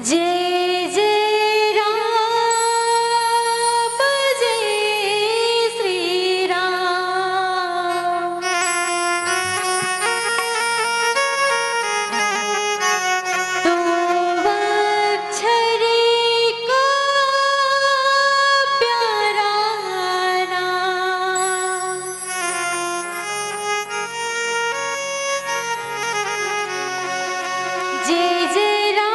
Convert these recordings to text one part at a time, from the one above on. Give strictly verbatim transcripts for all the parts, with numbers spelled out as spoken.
जय जय राम जय श्री राम। तो अक्षरी का प्यारा नाम। जय जय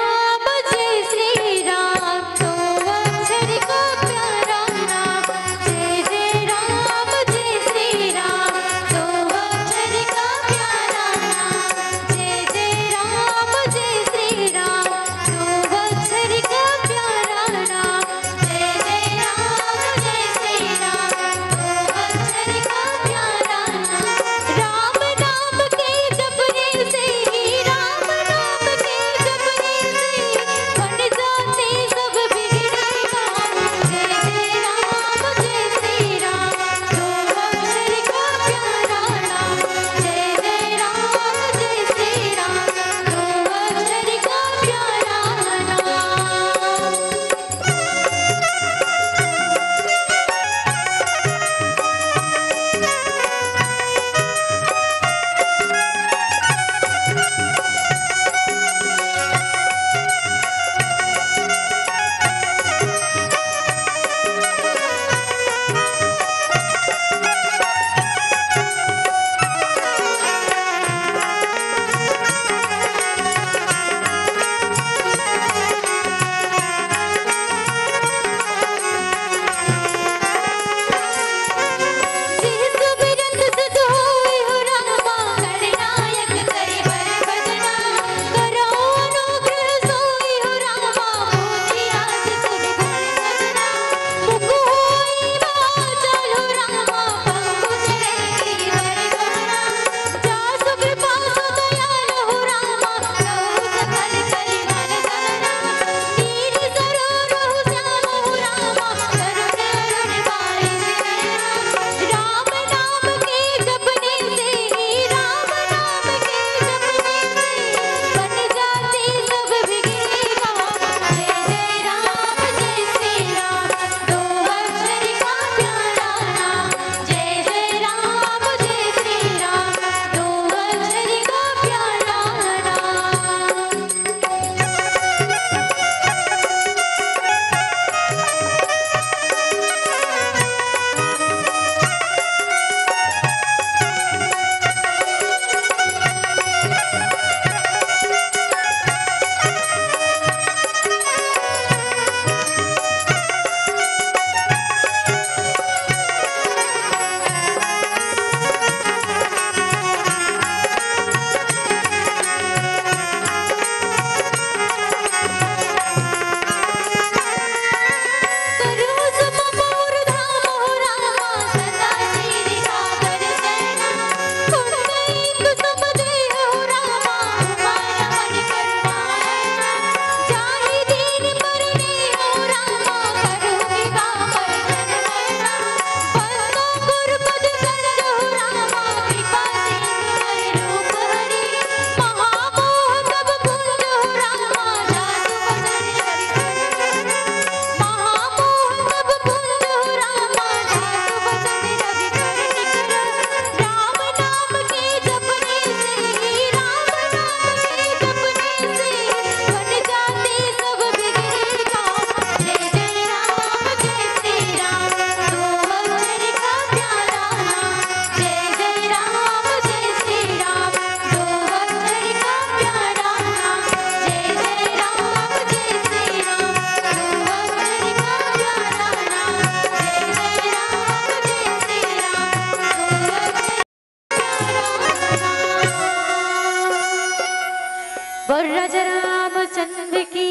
राजा रामचंद्र की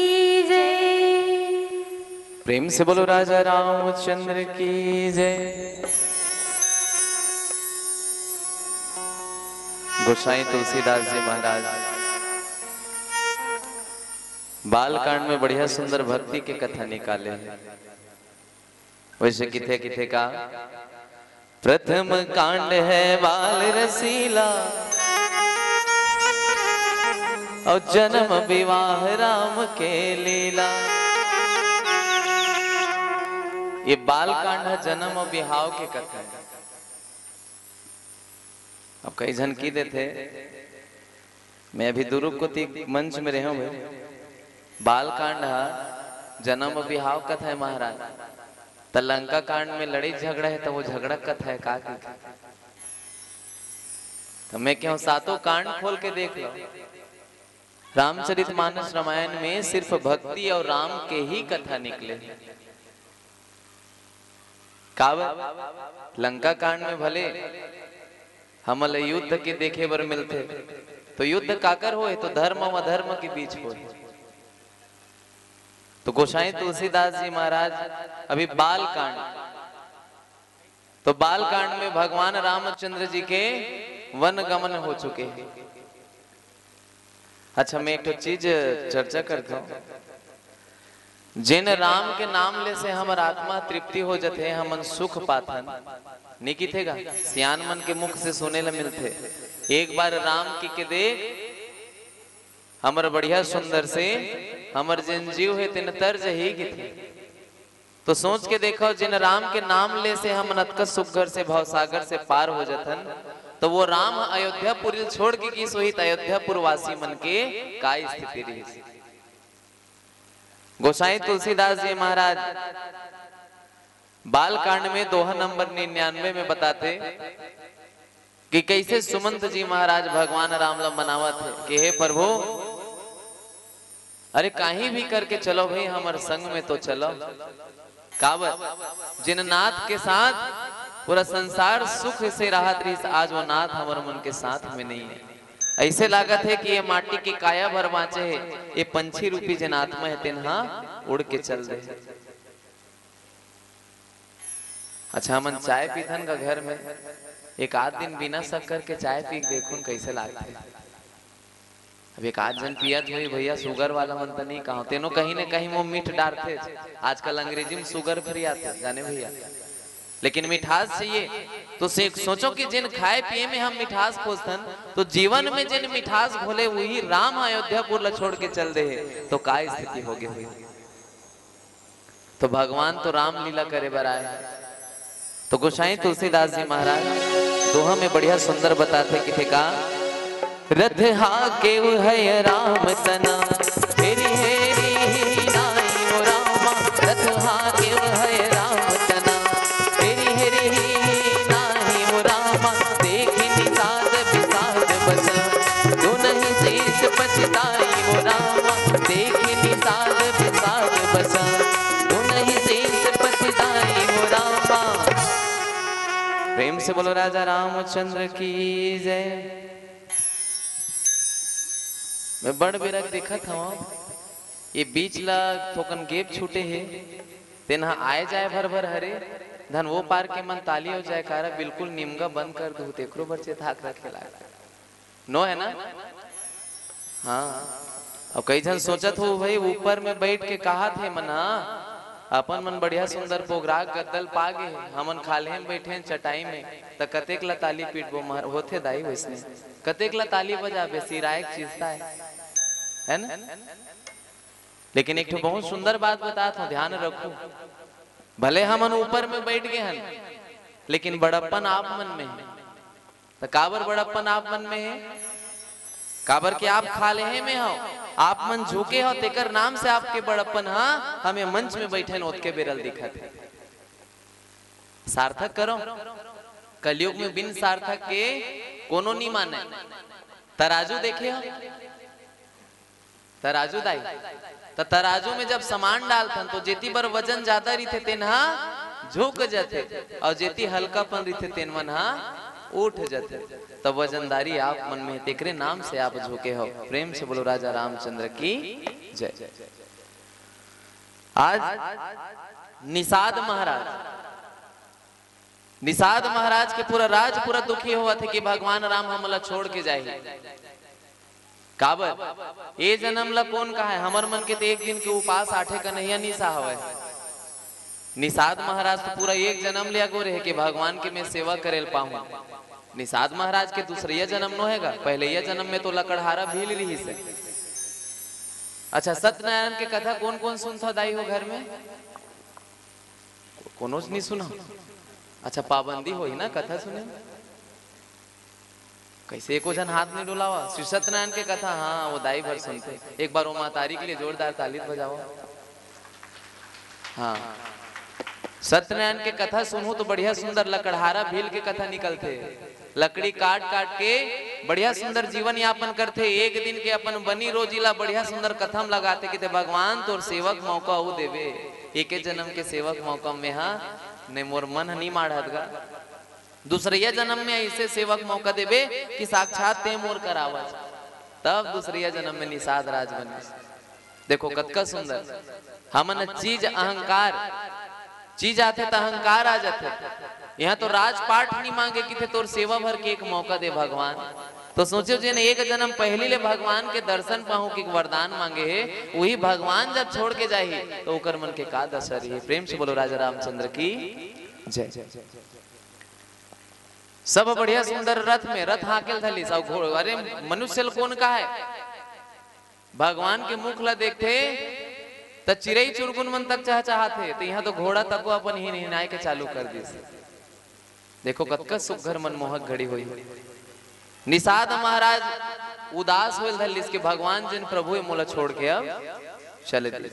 जय। प्रेम से बोलो राजा रामचंद्र की जय। गोसाई तुलसीदास जी महाराज बालकांड में बढ़िया सुंदर भक्ति के कथा निकाले हैं। वैसे किथे किथे का प्रथम कांड है बाल रसीला और जन्म विवाह राम के लीला। ये बालकांड है जन्म और विवाह के कथा है। अब कई जन की देते, मैं अभी दुरुप को मंच में रहा हूं। बालकांड है जन्म और विवाह कथा है महाराज। तो लंका कांड में लड़ाई झगड़ा है तो वो झगड़ा कथा है का की? तो मैं क्यों सातों कांड खोल के देख लो। रामचरितमानस रामायण में सिर्फ भक्ति और राम के ही कथा निकले। काव लंका कांड में भले हमल युद्ध के देखे बर मिलते, तो युद्ध काकर होए तो धर्म और अधर्म के बीच होए। तो गोसाई तुलसीदास जी महाराज अभी बाल कांड, तो बाल कांड में भगवान रामचंद्र जी के वन गमन हो चुके हैं। अच्छा मैं एक तो चीज चर्चा करता हूं। जिन राम के नाम ले से हमर आत्मा तृप्ति हो जाते, हमन सुख पाथन निकी थेगा सियान मन के मुख से सुने ला मिलते। एक बार राम की के देख हमर बढ़िया सुंदर से हमर जिन जीव है तिन तर्ज ही की थे। तो सोच के देखो जिन राम के नाम ले से हम नतक सुखगर से भवसागर से पार हो जातन, तो वो राम अयोध्यापुर छोड़ के की सोहित अयोध्यापुर वासी मन के का स्थिति रही। गोसाई तुलसीदास जी महाराज बाल कांड में दोहा नंबर निन्यानवे में बताते कि कैसे सुमंत जी महाराज भगवान राम ला मनावा थे कि हे प्रभु, अरे कहीं भी करके चलो भाई हमारे संग में तो चलो। कावत जिन नाथ के साथ पूरा संसार सुख से राहत रही, आज वो नाथ हमारे मन के साथ में नहीं है। ऐसे लागत है कि ये माटी की काया भर बाँचे है, ये पंछी रूपी जिन आत्मा है तिन्हा उड़ के चल रहे। अच्छा हमन चाय पीथन का घर में एक आध दिन बिना शक्कर के चाय पी देखूं कैसे लागता है। अब एक आध जन पियत हुई भैया शुगर वाला मन तो नहीं कहा, तेनो कहीं ना कहीं वो मीठ डालते। आजकल अंग्रेजी में शुगर फ्री आते जाने भैया, लेकिन मिठास चाहिए। तो सोचो कि जिन खाए पिए में हम मिठास खोजतन, तो जीवन में जिन मिठास घोले वही राम अयोध्यापुर ला छोड़ के चल दे, तो का स्थिति हो गई। तो भगवान तो राम लीला करे बर आए। तो गोसाई तुलसीदास जी महाराज दोहा में बढ़िया सुंदर बताते कि थे का रथ हा के है राम तना हेरी हेरी नाई वो रामा। रथ हा के है राम तना हेरी हेरी नाई वो रामा। देखी निषाद विषाद बसन दो नहीं शेष पछताई वो रामा। देखी निषाद विषाद बसन दो नहीं शेष पछताई वो रामा। प्रेम से बोलो राजा रामचंद्र की जय। मैं बड़ बेरक देखा था ये बीच ला थोकन गेप छूटे है, तेना आए जाए भर भर हरे धन वो पार के मन ताली हो जाए कारा बिल्कुल निमगा बंद कर दू तेकरो बच्चे थाक रखे लागा नो है ना। हाँ अब कई जन सोचत हो भाई ऊपर में बैठ के कहा थे मना अपन मन बढ़िया सुंदर पोगरा गद्दल पागे हमन खाले में बैठे चटाई में, तो कतेक ला ताली पीट वो मार होते दाई वैसने कतेक ला ताली बजाबे सिरायक चीजता है है ना। लेकिन एक तो बहुत सुंदर बात बताता हूँ, ध्यान रखो। भले हमन ऊपर में बैठ गए हैं, लेकिन बड़प्पन आप मन में है। तो काबर बड़प्पन आप मन में है? काबर के आप खाले हैं में हो, आप मन झुके हो, तेकर नाम से आपके बड़प्पन हाँ हमें मंच में बैठे नोत के बेरल दिखा थे। सार्थक करो, कलयुग में बिन सार्थक के कोनो नहीं माने। तराजू देखे हो, तराजू दाई तो तराजू में जब सामान डालथन तो जेती बर वजन ज्यादा रही तेनहा झुक जाते, और जेती हल्कापन रही तेन मन हा उठ जाते। तब वजनदारी आप मन में तेकरे नाम से आप झुके हो। प्रेम से बोलो राजा रामचंद्र की जय। आज निषाद महाराज निषाद महाराज के पूरा राज पूरा दुखी हुआ थे कि भगवान राम हमला छोड़ के जाए। काबर ये जन्म ला कौन कहा है हमर मन के तो एक दिन के उपास आठे का नहीं निशा हवा है। निषाद महाराज तो पूरा एक जन्म लिया गो रहे कि भगवान के मैं सेवा करेल पाऊं। निषाद महाराज के दूसरे जन्म नो हैगा, पहले यह जन्म में तो लकड़हारा भील रही से अच्छा, सत्यनारायण के कथा कौन कौन सुनता दाई हो घर में? कोनो नहीं सुना? अच्छा, पाबंदी हो ही ना कथा सुने? कैसे एको जन हाथ नहीं डुलावा? श्री सत्यनारायण के कथा, हाँ वो दाई भर सुनते। एक बार वो मातारी के लिए जोरदार ताली बजाओ। हाँ, सत्यनारायण के कथा सुनो तो बढ़िया सुंदर लकड़हारा भील के कथा निकलते। लकड़ी काट काट के बढ़िया सुंदर जीवन यापन करते। एक दिन के अपन बनी रोजीला बढ़िया सुंदर कथम लगाते कि भगवान तोर सेवक मौका हो देवे। एक जन्म के सेवक मौका में हाँ ने मोर मन नहीं माढ़त गा, दूसरिया जन्म में ऐसे सेवक मौका देवे कि साक्षात ते मोर करावत, तब दूसरिया जन्म में निषाद राज बने। देखो कतका सुंदर। हमन चीज अहंकार चीज आते तो अहंकार आ जाते। यहाँ तो राजपाट नहीं मांगे कि थे तोर सेवा भर के एक मौका दे भगवान। तो सोचो जिन एक जन्म पहली ले भगवान के दर्शन पाऊं कि वरदान मांगे है, वही भगवान जब छोड़ के जाही तो ओकर मन के का दशा रही। प्रेम से बोलो राजा रामचंद्र की जय। सब बढ़िया सुंदर रथ में रथ हाकेल थली सब घोड़। अरे मनुष्य कौन का है? भगवान के मुख ला देखते तो चिरई चुरगुन मन तक चाह चाहते, तो यहाँ तो घोड़ा तक को अपन ही हिनाए के चालू कर दी। देखो कतका सुघर मनमोहक घड़ी हुई। निषाद महाराज उदास होल धल इसके भगवान जिन प्रभु मोला छोड़ के अब चले दिल।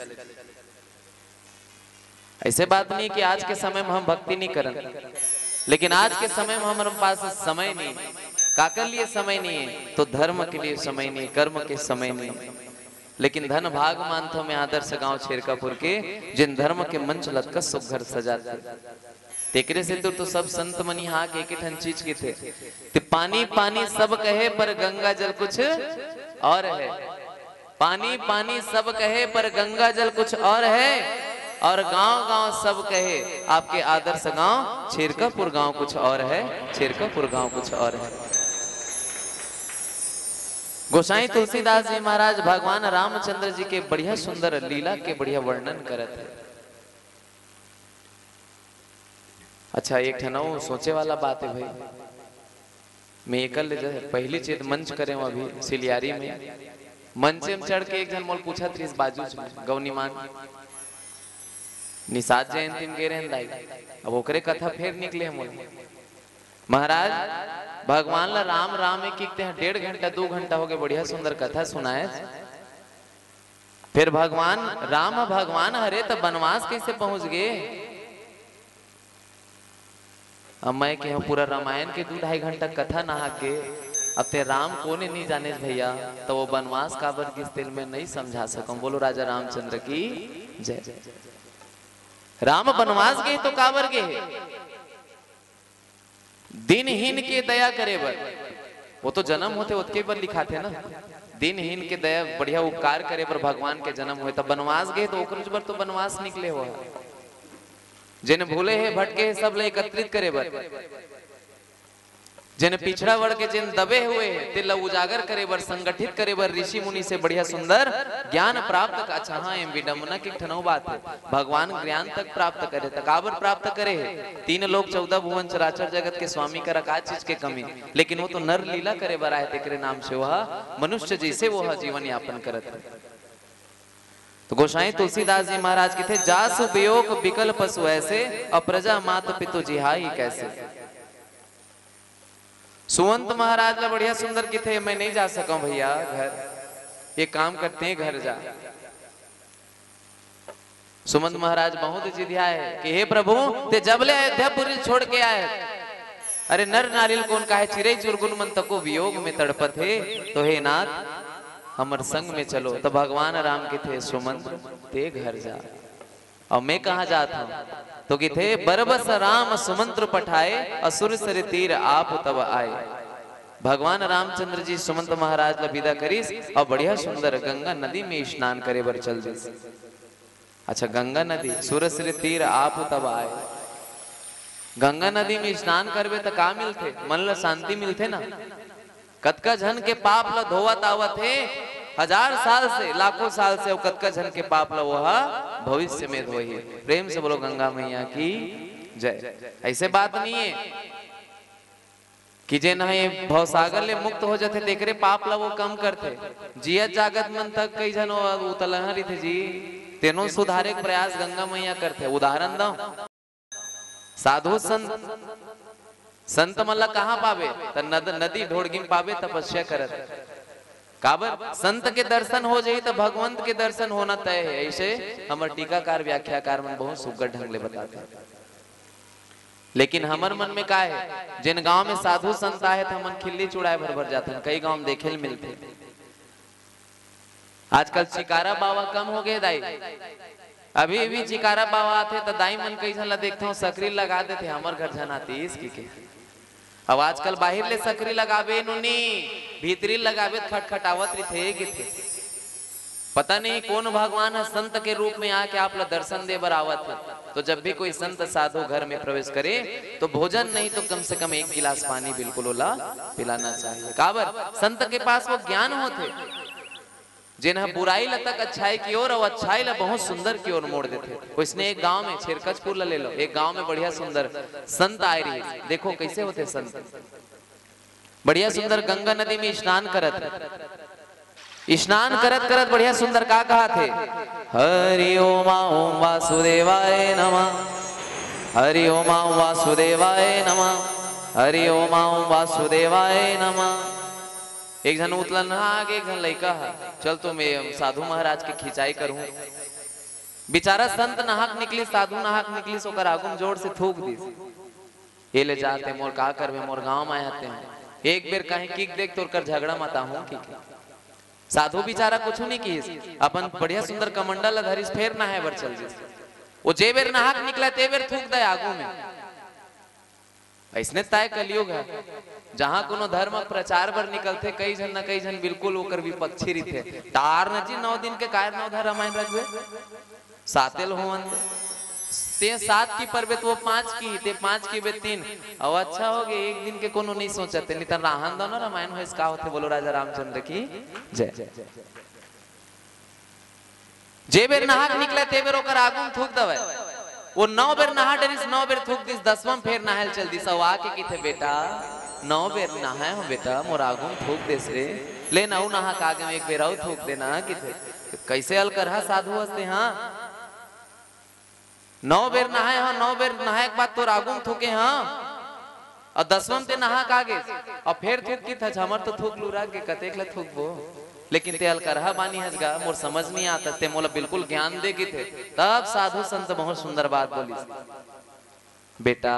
ऐसे बात नहीं कि आज के समय में हम भक्ति नहीं करें, लेकिन आज के समय में हमारे पास समय नहीं। काकर लिए समय नहीं है? तो धर्म के लिए समय नहीं, कर्म के समय नहीं। लेकिन धन भाग मानथो में आदर्श गांव छेरकापुर के जिन धर्म के मंच लटका सुघर सजाते। तेकरे से तो, तो सब संत मनी हाँ के एक ठन चीज के थे। ते पानी पानी सब कहे पर गंगा जल कुछ और है। पानी पानी सब कहे पर गंगा जल कुछ और है। और गांव गांव सब कहे आपके आदर्श गांव छेरकापुर गांव कुछ और है। छेरकापुर गांव कुछ और है। गोसाई तुलसीदास जी महाराज भगवान रामचंद्र जी के बढ़िया सुंदर लीला के बढ़िया वर्णन करत है। अच्छा, एक ठनो सोचे वाला बात है भाई। मैं एकल पहली चेत मंच करे अभी सिलियारी में मंच में चढ़ के एक जन मोल पूछा थी इस बाजू गौनीमान निषाद जयंती में गे रहे दाई। अब ओकरे कथा फिर निकले मोल महाराज भगवान ला राम राम में कीते हैं। डेढ़ घंटा दो घंटा हो गए बढ़िया सुंदर कथा सुनाए। फिर भगवान राम भगवान हरे तो वनवास कैसे पहुंच गए? अब मैं के पूरा रामायण के दो ढाई घंटा कथा नहा के अब ते राम कोने नहीं जाने भैया, तो वो वनवास काबर किस दिल में नहीं समझा सकूं। बोलो राजा रामचंद्र की जय। राम वनवास गए तो काबर गए? दिनहीन के दया करे बर। वो तो जन्म होते उसके पर लिखा थे ना, दिनहीन के दया बढ़िया उपकार करे पर भगवान के जन्म हुए। तब वनवास गए तो ओकर पर तो वनवास निकले हुआ। जिन भूले है भटके है सब ले एकत्रित करे बर। जिन पिछड़ा वर्ग के जिन दबे हुए है तिल उजागर करे बर, संगठित करे बर ऋषि मुनि से बढ़िया सुंदर ज्ञान प्राप्त। अच्छा हाँ, एम विडम्बना की ठनौ बात है। भगवान ज्ञान तक प्राप्त करे तकाबर प्राप्त करे है। तीन लोग चौदह भुवन चराचर जगत के स्वामी कर का चीज के कमी, लेकिन वो तो नर लीला करे बर आए। तेरे नाम से वह मनुष्य जैसे वह जीवन यापन करत है। तो गोसाई तुलसीदास जी महाराज के थे जासु वियोग विकल पशु ऐसे, अप्रजा मात पितु जिहाई कैसे। सुवंत महाराज ला बढ़िया सुंदर की थे मैं नहीं जा सका भैया घर, ये काम करते हैं घर जा। सुमंत महाराज बहुत जिदिया है कि हे प्रभु ते जबले अयोध्यापुरी छोड़ के आए। अरे नर नारियल कौन का है चिरई चुरगुन मन तको वियोग में तड़पत है। तो हे नाथ हमर संग में चलो। तो भगवान राम के थे सुमंत ते घर जा। और मैं कहा जाता हूं तो कि थे बरबस राम सुमंत्र पठाए, असुर सर तीर आप तब आए। भगवान रामचंद्र जी सुमंत महाराज ला विदा करीस और बढ़िया सुंदर गंगा नदी में स्नान करे बर चल दिस। अच्छा, गंगा नदी सुर सर तीर आप तब आए। गंगा नदी में स्नान करबे तो का मिलते? मन ला शांति मिलते ना। कतका जन के पाप ला धोवत आवत है हजार साल से, लाखों साल से। कतका जन के पाप ला वह भविष्य में धोई है। प्रेम से बोलो गंगा मैया की जय। ऐसे बात नहीं है कि जे ना ये भवसागर ले मुक्त हो जाते तेकरे पाप ला वो कम करते। जियत जागत मन तक कई जन उतलहरी थे जी, तेनो सुधारे के प्रयास गंगा मैया करते। उदाहरण दो, साधु संत संत मल्ला कहाँ पावे? त नद, नदी ढोड़गी में पावे तपस्या करत। काबर संत के दर्शन हो जाई तो भगवंत के दर्शन होना तय है। ऐसे हमर टीकाकार व्याख्याकार मन बहुत सुग्घर ढंग ले बताते हैं। लेकिन हमर मन में का है, जिन गांव में साधु संत आए थे मन खिल्ली चुड़ाए भर भर जाते हैं। कई गांव में देखे मिलते। आजकल चिकारा बाबा कम हो गए दाई, अभी भी चिकारा बाबा आते तो दाई मन कई ला देखता हूँ सकरी लगा देते। हमर घर जनाती इसकी के अब आजकल बाहर ले सकरी लगावे नुनी, भीतरी लगावे खटखटावत रहे कि थे। पता नहीं कौन भगवान है संत के रूप में आके आप ला दर्शन दे बरावत है। तो जब भी कोई संत साधु घर में प्रवेश करे तो भोजन नहीं तो कम से कम एक गिलास पानी बिल्कुल ओला पिलाना चाहिए। काबर संत के पास वो ज्ञान होते जिन्हें बुराई लतक अच्छाई की ओर और अच्छाई ला बहुत सुंदर की ओर मोड़ देते। उसने एक गांव में छिरकचपुर ला ले लो, एक गांव में बढ़िया सुंदर संत आए रही। देखो कैसे होते संत, बढ़िया सुंदर गंगा नदी में स्नान करत स्नान करत करत बढ़िया सुंदर का कहा थे, हरि ओम ओम वासुदेवाय नमः, हरि ओम ओम वासुदेवाय नमः, हरि ओम ओम वासुदेवाय नमः। एक जन उतला ना आगे, एक जन लड़का है, चल तो मैं साधु महाराज की खिंचाई करूं। बेचारा संत नहाक निकली, साधु नहाक निकली, सोकर आगुम जोर से थूक दी। ये ले जाते मोर का करवे, मोर गांव में आते हैं एक बेर कहीं किक देख तोर कर झगड़ा मता हूं कि साधु बेचारा कुछ नहीं की, अपन बढ़िया सुंदर कमंडल धरिस फेर ना है बर चल जी। वो जे बेर नहाक निकला ते बेर थूक दे आगू में। ऐसने तय कलयुग है, जहां कोनो धर्म प्रचार बर निकलते कई जन न कई जन बिल्कुल ओकर विपक्षी रहिथे। तार न जी नौ दिन के कायर नौ धर रामायण रखबे सातेल होवन ते सात की परबे तो वो पांच की ते पांच की बे तीन। अब अच्छा हो गए एक दिन के कोनो नहीं सोचते, नहीं तो राहन दो ना रामायण हो इसका होते। बोलो राजा रामचंद्र की जय। जे बेर नहाक निकले ते बेर ओकर आगू थूक दवे। वो नौ बेर नहा डरिस, नौ बेर थूक दिस, दसवां फेर नहाल चल दिस। अब आके किथे बेटा नौ बेर नहाए हो बेटा, मोर आगू थूक देस रे, ले नौ नहा के आगे एक बेर और थूक देना किथे। कैसे हल कर साधु हस्ते। हाँ नौ बेर नहाए, हाँ नौ बेर नहाए के बाद तोर आगू थूके, हाँ और दसवां ते नहा के आगे और फिर थूक की था। हमर तो थूक लूरा के कतेक ले थूकबो, लेकिन ते अलकरहा बानी हजगा मोर समझ नहीं आता। ते मोला बिल्कुल ज्ञान दे के थे। तब साधु संत बहुत सुंदर बात बोली, बेटा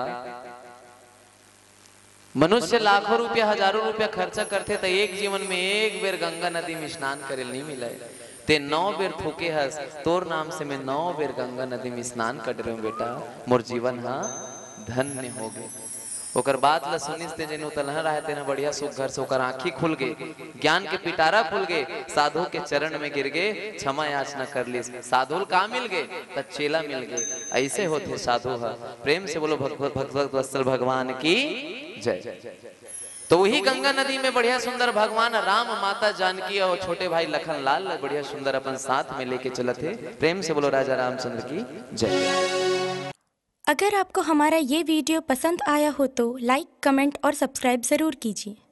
मनुष्य लाखों रुपया हजारों रुपया खर्चा करते तो एक जीवन में एक बेर गंगा नदी में स्नान करे नहीं मिले। ते नौ बेर थूके हस, तोर नाम से मैं नौ बेर गंगा नदी में स्नान कर रहे हूँ बेटा, मोर जीवन हाँ धन्य हो गए। ओकर बात ला सुनिस ते जन उतलह रहते ना बढ़िया सुख घर से ओकर आंखी खुल गए, ज्ञान के पिटारा खुल गए, साधु के चरण में गिर गए, क्षमा याचना कर ली। साधु का मिल गए तो चेला मिल गए। ऐसे होते साधु है। प्रेम से बोलो भगवत भगवत वत्सल भगवान की जय। तो वही गंगा नदी में बढ़िया सुंदर भगवान राम, माता जानकी और छोटे भाई लखन लाल बढ़िया सुंदर अपन साथ में लेके चले थे। प्रेम से बोलो राजा रामचंद्र की जय। अगर आपको हमारा ये वीडियो पसंद आया हो तो लाइक, कमेंट और सब्सक्राइब ज़रूर कीजिए।